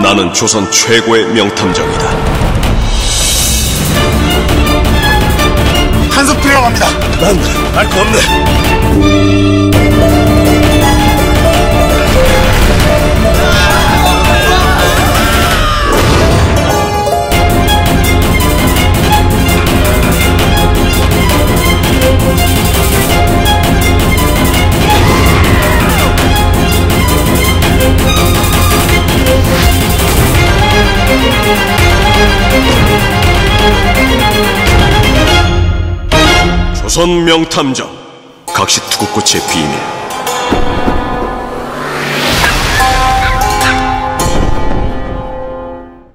나는 조선 최고의 명탐정이다. 한석 필요합니다. 난 알 거 없네. 조선 명탐정 각시 투구꽃의 비밀.